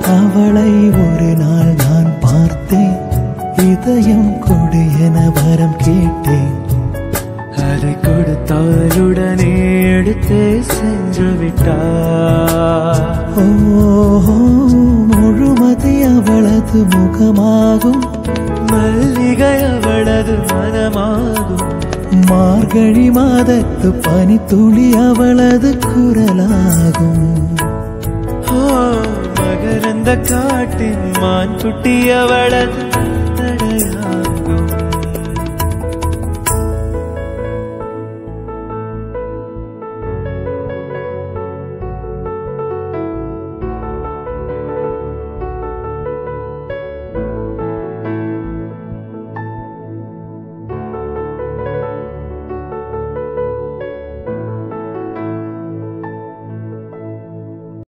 அவளை ஒரு நாள் நான் பார்த்தேன், இதயம் கொடு என வரம் கேட்டேன். அதை கொடுத்தாலுடனே எடுத்து சென்று விட்டார். ஓஹோ, முழுமதி அவளது முகமாகும், மல்லிகை அவளது மனமாகும். மார்கழி மாதத்து பனித்துளி அவளது குரலாகும். மகரந்த காட்டின் மான் குட்டி அவளது